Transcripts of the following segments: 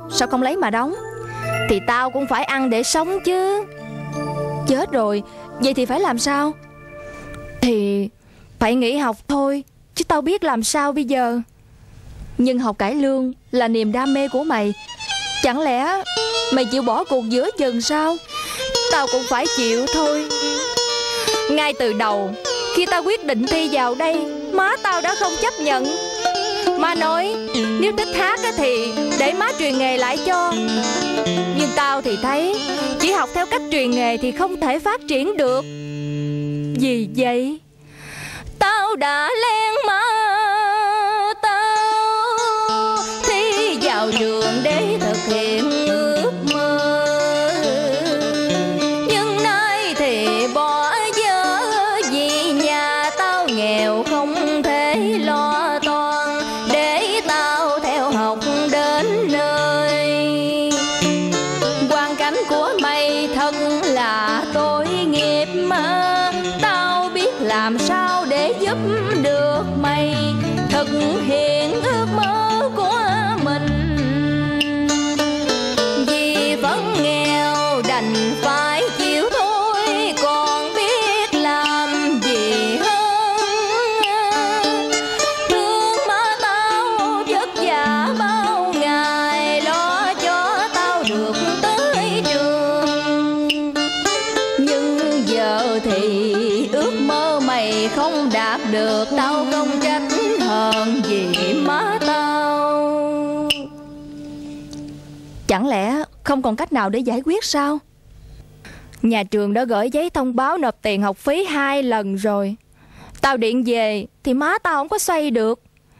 sao không lấy mà đóng? Thì tao cũng phải ăn để sống chứ. Chết rồi, vậy thì phải làm sao? Thì phải nghỉ học thôi, chứ tao biết làm sao bây giờ. Nhưng học cải lương là niềm đam mê của mày, chẳng lẽ mày chịu bỏ cuộc giữa chừng sao? Tao cũng phải chịu thôi. Ngay từ đầu, khi tao quyết định thi vào đây, má tao đã không chấp nhận. Má nói nếu thích hát thì để má truyền nghề lại cho. Nhưng tao thì thấy chỉ học theo cách truyền nghề thì không thể phát triển được. Vì vậy tao đã len má tao thi vào trường để thực hiện ước mơ. Nhưng nay thì bỏ dở vì nhà tao nghèo không thể lo toan để tao theo học đến nơi. Hoàn cảnh của mày thật là tội nghiệp mà. Tao biết làm sao để giúp được mày thực hiện ước mơ của mình. Vì vẫn nghèo đành phải chịu thôi, còn biết làm gì hơn. Thương má tao vất vả bao ngày lo cho tao được tới trường. Nhưng giờ thì ước mơ mày không đạt được, tao không trách hờn vì má tao. Chẳng lẽ không còn cách nào để giải quyết sao? Nhà trường đã gửi giấy thông báo nộp tiền học phí 2 lần rồi. Tao điện về thì má tao không có xoay được.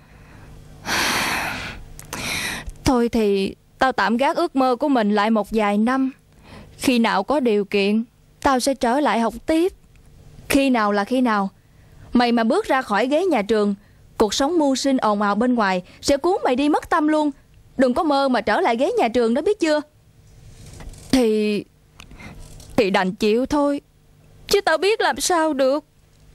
Thôi thì tao tạm gác ước mơ của mình lại một vài năm. Khi nào có điều kiện, tao sẽ trở lại học tiếp. Khi nào là khi nào. Mày mà bước ra khỏi ghế nhà trường, cuộc sống mưu sinh ồn ào bên ngoài sẽ cuốn mày đi mất tâm luôn. Đừng có mơ mà trở lại ghế nhà trường đó, biết chưa? Thì đành chịu thôi, chứ tao biết làm sao được.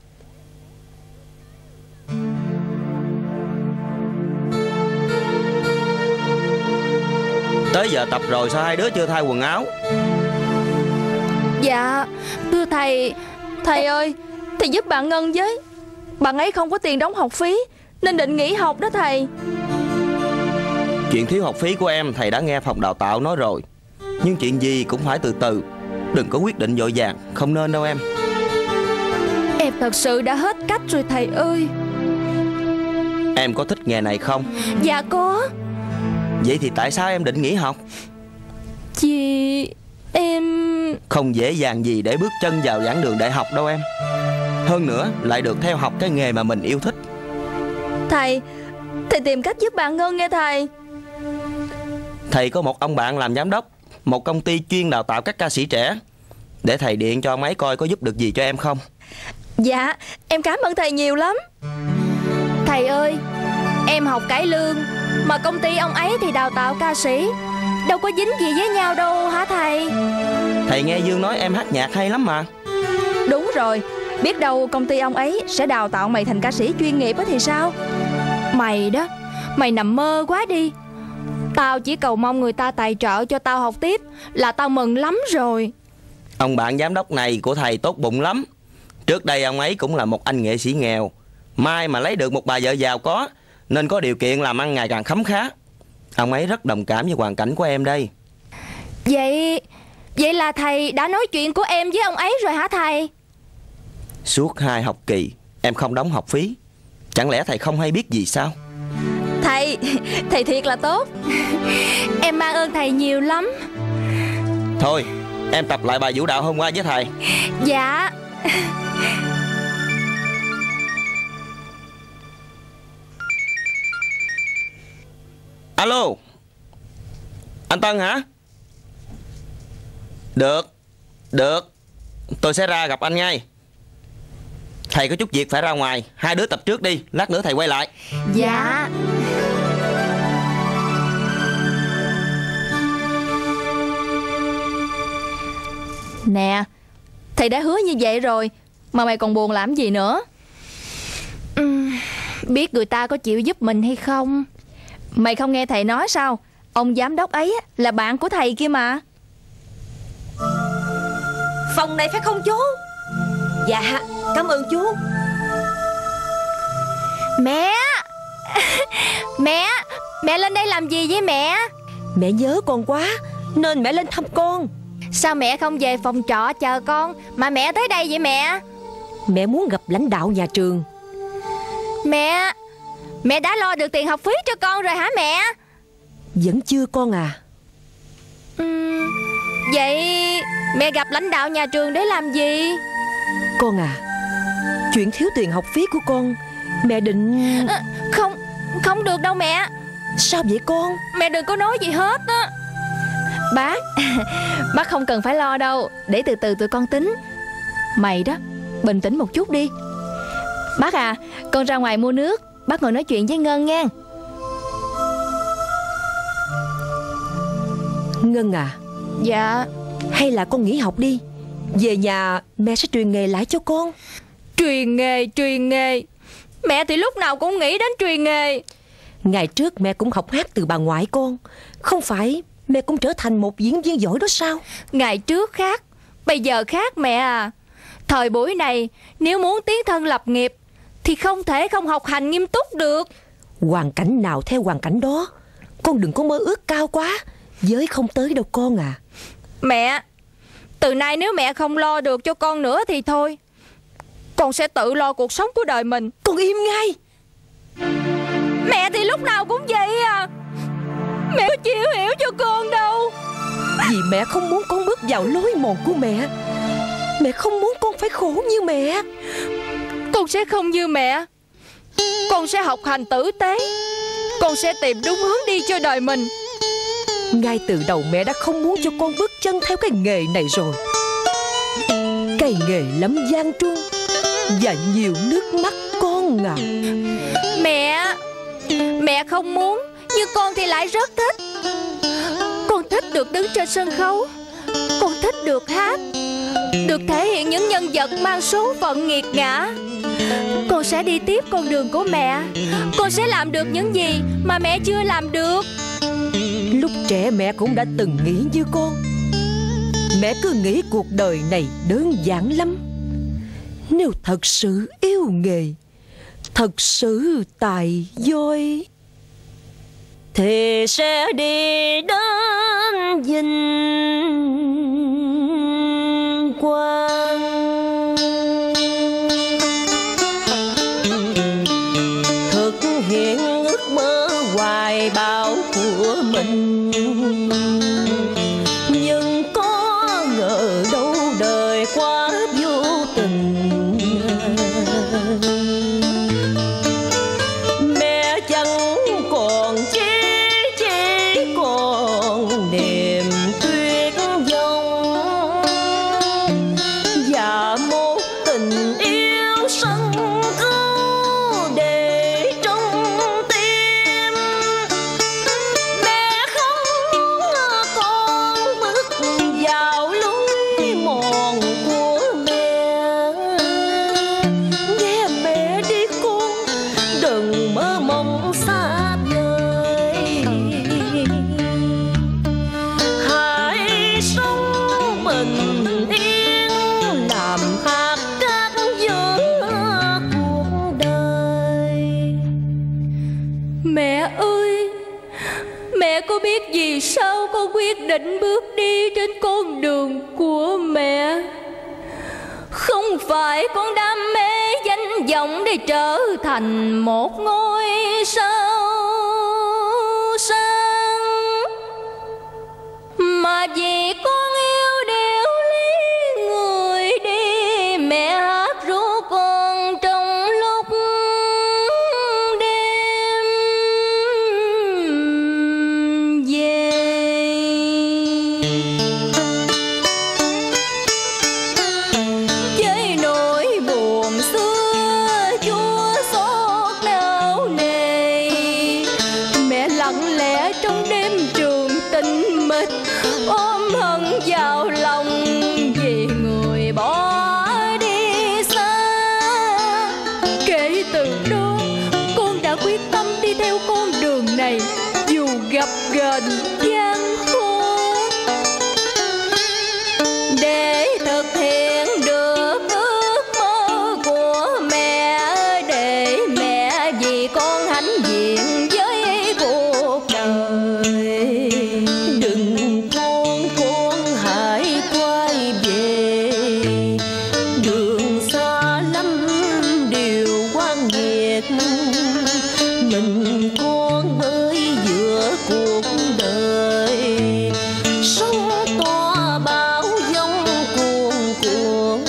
Tới giờ tập rồi sao hai đứa chưa thay quần áo? Dạ thưa thầy. Thầy ơi, thầy giúp bạn Ngân với. Bạn ấy không có tiền đóng học phí nên định nghỉ học đó thầy. Chuyện thiếu học phí của em thầy đã nghe phòng đào tạo nói rồi. Nhưng chuyện gì cũng phải từ từ, đừng có quyết định vội vàng, không nên đâu em. Em thật sự đã hết cách rồi thầy ơi. Em có thích nghề này không? Dạ có. Vậy thì tại sao em định nghỉ học? Vì em không dễ dàng gì để bước chân vào giảng đường đại học đâu em. Hơn nữa lại được theo học cái nghề mà mình yêu thích. Thầy tìm cách giúp bạn Ngân nghe thầy. Thầy có một ông bạn làm giám đốc một công ty chuyên đào tạo các ca sĩ trẻ. Để thầy điện cho ông ấy coi có giúp được gì cho em không. Dạ em cảm ơn thầy nhiều lắm. Thầy ơi, em học cải lương mà công ty ông ấy thì đào tạo ca sĩ, đâu có dính gì với nhau đâu hả thầy? Thầy nghe Dương nói em hát nhạc hay lắm mà. Đúng rồi, biết đâu công ty ông ấy sẽ đào tạo mày thành ca sĩ chuyên nghiệp thì sao? Mày đó, mày nằm mơ quá đi. Tao chỉ cầu mong người ta tài trợ cho tao học tiếp là tao mừng lắm rồi. Ông bạn giám đốc này của thầy tốt bụng lắm. Trước đây ông ấy cũng là một anh nghệ sĩ nghèo, may mà lấy được một bà vợ giàu có nên có điều kiện làm ăn ngày càng khấm khá. Ông ấy rất đồng cảm với hoàn cảnh của em đây. Vậy là thầy đã nói chuyện của em với ông ấy rồi hả thầy? Suốt 2 học kỳ em không đóng học phí, chẳng lẽ thầy không hay biết gì sao? Thầy thiệt là tốt. Em mang ơn thầy nhiều lắm. Thôi em tập lại bài vũ đạo hôm qua với thầy. Dạ. Alo, anh Tân hả? Được, tôi sẽ ra gặp anh ngay. Thầy có chút việc phải ra ngoài, hai đứa tập trước đi, lát nữa thầy quay lại. Dạ. Nè, thầy đã hứa như vậy rồi mà mày còn buồn làm gì nữa? Biết người ta có chịu giúp mình hay không? Mày không nghe thầy nói sao? Ông giám đốc ấy là bạn của thầy kia mà. Phòng này phải không chú? Dạ, cảm ơn chú. Mẹ Mẹ lên đây làm gì vậy mẹ? Mẹ nhớ con quá nên mẹ lên thăm con. Sao mẹ không về phòng trọ chờ con mà mẹ tới đây vậy mẹ? Mẹ muốn gặp lãnh đạo nhà trường. Mẹ đã lo được tiền học phí cho con rồi hả mẹ? Vẫn chưa con à. Vậy mẹ gặp lãnh đạo nhà trường để làm gì? Con à, chuyện thiếu tiền học phí của con mẹ định... Không được đâu mẹ. Sao vậy con? Mẹ đừng có nói gì hết á. Bác không cần phải lo đâu. Để từ từ tụi con tính. Mày đó, bình tĩnh một chút đi. Bác à, con ra ngoài mua nước. Bác ngồi nói chuyện với Ngân nha. Ngân à. Dạ. Hay là con nghỉ học đi. Về nhà mẹ sẽ truyền nghề lại cho con. Truyền nghề. Mẹ thì lúc nào cũng nghĩ đến truyền nghề. Ngày trước mẹ cũng học hát từ bà ngoại con. Không phải mẹ cũng trở thành một diễn viên giỏi đó sao? Ngày trước khác, bây giờ khác mẹ à. Thời buổi này, nếu muốn tiến thân lập nghiệp thì không thể không học hành nghiêm túc được. Hoàn cảnh nào theo hoàn cảnh đó. Con đừng có mơ ước cao quá. Giới không tới đâu con à. Mẹ, từ nay nếu mẹ không lo được cho con nữa thì thôi, con sẽ tự lo cuộc sống của đời mình. Con im ngay. Mẹ thì lúc nào cũng vậy à. Mẹ có chịu hiểu cho con đâu. Vì mẹ không muốn con bước vào lối mòn của mẹ. Mẹ không muốn con phải khổ như mẹ. Con sẽ không như mẹ. Con sẽ học hành tử tế. Con sẽ tìm đúng hướng đi cho đời mình. Ngay từ đầu mẹ đã không muốn cho con bước chân theo cái nghề này rồi. Cái nghề lắm gian truân và nhiều nước mắt con à. Mẹ không muốn, nhưng con thì lại rất thích. Con thích được đứng trên sân khấu. Con thích được hát, được thể hiện những nhân vật mang số phận nghiệt ngã. Con sẽ đi tiếp con đường của mẹ. Con sẽ làm được những gì mà mẹ chưa làm được. Lúc trẻ mẹ cũng đã từng nghĩ như con. Mẹ cứ nghĩ cuộc đời này đơn giản lắm. Nếu thật sự yêu nghề, thật sự tài giỏi, thì sẽ đi đến vinh quang. Thực hiện ước mơ hoài bão của mình. Nhưng có ngờ đâu đời quá vô tình. Mẹ chẳng còn chỉ còn niềm tuyệt vọng và một tình yêu sân cứu để trong tim. Mẹ không con bước vào lối mòn của mẹ. Nghe mẹ đi con, đừng mơ mộng xa vời. Hãy sống bình yên, làm hạt cát giữa cuộc đời. Mẹ ơi, mẹ có biết vì sao con quyết định bước đi trên con đường của mẹ? Không phải con đam mê danh vọng để trở thành một ngôi sao sáng, mà vì con yêu điệu lý người đi. Mẹ hát ru con trong lúc đêm về. Với nỗi buồn xưa chua xót nao nề, mẹ lặng lẽ trong đêm trường tĩnh mịch ôm hận biệt, mình con bơi giữa cuộc đời, sóng to bão giông cuồn cuộn.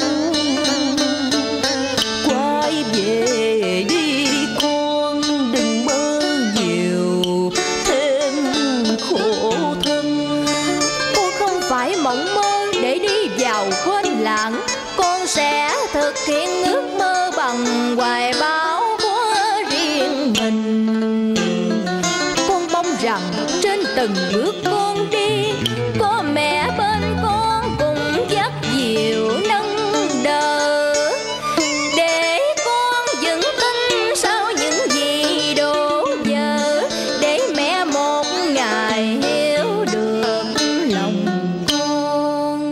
Quay về đi con, đừng mơ nhiều thêm khổ thân. Con không phải mộng mơ để đi vào quên lãng. Con sẽ thực hiện ước mơ bằng hoài bão của riêng mình. Con mong rằng trên từng bước con đi, có mẹ bên con cùng dắt dìu nâng đỡ, để con vững tin sau những gì đổ vỡ, để mẹ một ngày hiểu được lòng con.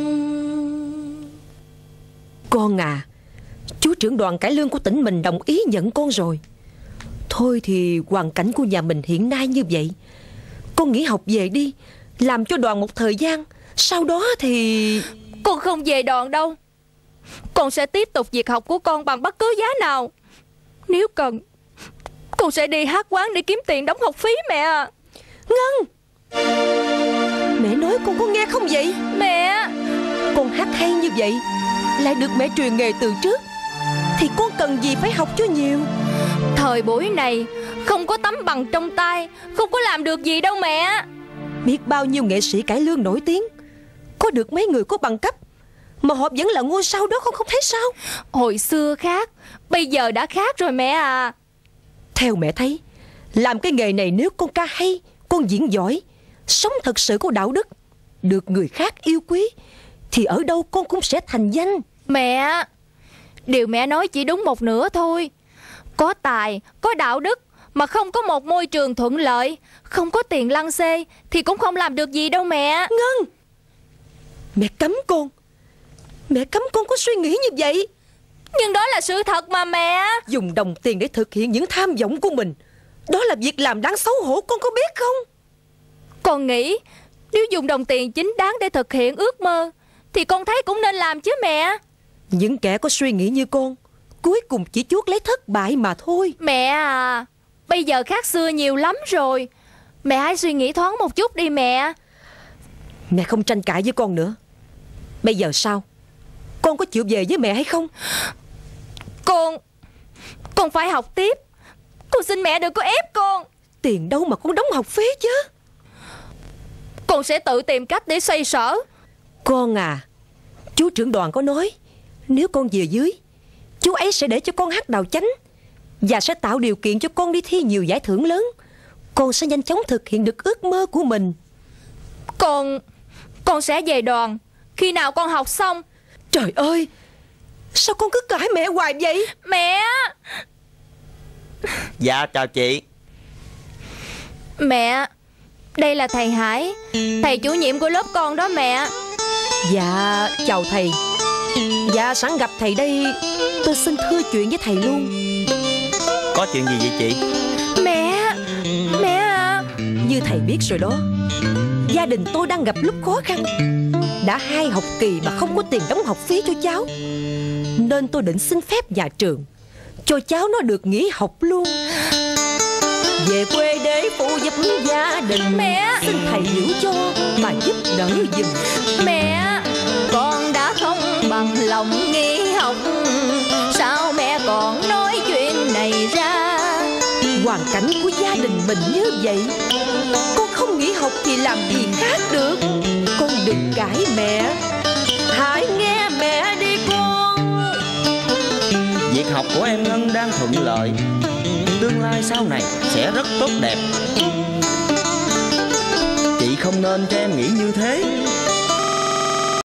Con à, chú trưởng đoàn cải lương của tỉnh mình đồng ý nhận con rồi. Thôi thì hoàn cảnh của nhà mình hiện nay như vậy, con nghỉ học về đi, làm cho đoàn một thời gian. Sau đó thì... Con không về đoàn đâu. Con sẽ tiếp tục việc học của con bằng bất cứ giá nào. Nếu cần, con sẽ đi hát quán để kiếm tiền đóng học phí mẹ à. Ngân, mẹ nói con có nghe không vậy? Mẹ, Con hát hay như vậy, lại được mẹ truyền nghề từ trước, thì con cần gì phải học cho nhiều. thời buổi này không có tấm bằng trong tay, không có làm được gì đâu mẹ. Biết bao nhiêu nghệ sĩ cải lương nổi tiếng, có được mấy người có bằng cấp mà họ vẫn là ngôi sao đó, con không thấy sao? Hồi xưa khác, bây giờ đã khác rồi mẹ à. Theo mẹ thấy, làm cái nghề này nếu con ca hay, con diễn giỏi, sống thật sự có đạo đức, được người khác yêu quý, thì ở đâu con cũng sẽ thành danh. Mẹ, điều mẹ nói chỉ đúng một nửa thôi. Có tài, có đạo đức mà không có một môi trường thuận lợi, không có tiền lăng xê thì cũng không làm được gì đâu mẹ. Ngân, mẹ cấm con, mẹ cấm con có suy nghĩ như vậy. Nhưng đó là sự thật mà mẹ. Dùng đồng tiền để thực hiện những tham vọng của mình, đó là việc làm đáng xấu hổ, con có biết không? Con nghĩ nếu dùng đồng tiền chính đáng để thực hiện ước mơ thì con thấy cũng nên làm chứ mẹ. Những kẻ có suy nghĩ như con cuối cùng chỉ chuốc lấy thất bại mà thôi. Mẹ à, bây giờ khác xưa nhiều lắm rồi. Mẹ hãy suy nghĩ thoáng một chút đi mẹ. Mẹ không tranh cãi với con nữa. Bây giờ sao? Con có chịu về với mẹ hay không? Con phải học tiếp. Con xin mẹ đừng có ép con. Tiền đâu mà con đóng học phí chứ. Con sẽ tự tìm cách để xoay sở. Con à, chú trưởng đoàn có nói, nếu con về dưới, chú ấy sẽ để cho con hát đào chánh và sẽ tạo điều kiện cho con đi thi nhiều giải thưởng lớn. Con sẽ nhanh chóng thực hiện được ước mơ của mình. Con sẽ về đoàn khi nào con học xong. Trời ơi, sao con cứ cãi mẹ hoài vậy? Mẹ. Dạ chào chị. Mẹ, đây là thầy Hải, thầy chủ nhiệm của lớp con đó mẹ. Dạ chào thầy. Dạ sẵn gặp thầy đây, tôi xin thưa chuyện với thầy luôn. Có chuyện gì vậy chị? Mẹ à. Như thầy biết rồi đó, gia đình tôi đang gặp lúc khó khăn. Đã 2 học kỳ mà không có tiền đóng học phí cho cháu, nên tôi định xin phép nhà trường cho cháu nó được nghỉ học luôn, về quê để phụ giúp gia đình. Mẹ, xin thầy hiểu cho mà giúp đỡ giùm. Mẹ, con đã không bằng lòng nghỉ học, sao mẹ còn nói chuyện này ra? Hoàn cảnh của gia đình mình như vậy, con không nghỉ học thì làm gì khác được. Con đừng cãi mẹ, hãy nghe mẹ đi con. Việc học của em Ngân đang thuận lợi, tương lai sau này sẽ rất tốt đẹp. Chị không nên cho em nghĩ như thế.